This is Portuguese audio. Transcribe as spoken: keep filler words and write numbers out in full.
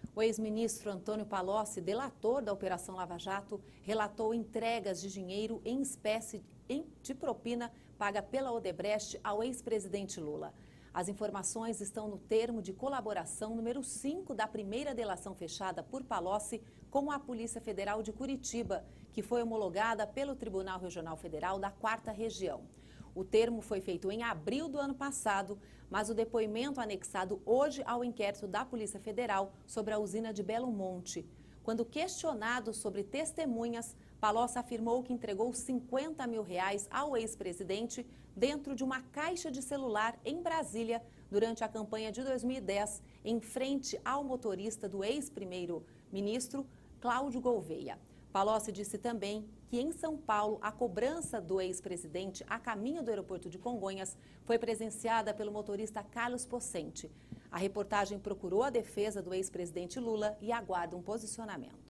O ex-ministro Antônio Palocci, delator da Operação Lava Jato, relatou entregas de dinheiro em espécie de propina paga pela Odebrecht ao ex-presidente Lula. As informações estão no termo de colaboração número cinco da primeira delação fechada por Palocci com a Polícia Federal de Curitiba, que foi homologada pelo Tribunal Regional Federal da quarta Região. O termo foi feito em abril do ano passado, mas o depoimento anexado hoje ao inquérito da Polícia Federal sobre a usina de Belo Monte. Quando questionado sobre testemunhas, Palocci afirmou que entregou cinquenta mil reais ao ex-presidente dentro de uma caixa de celular em Brasília durante a campanha de dois mil e dez, em frente ao motorista do ex-primeiro-ministro Cláudio Gouvêa. Palocci disse também que em São Paulo a cobrança do ex-presidente a caminho do aeroporto de Congonhas foi presenciada pelo motorista Carlos Pocente. A reportagem procurou a defesa do ex-presidente Lula e aguarda um posicionamento.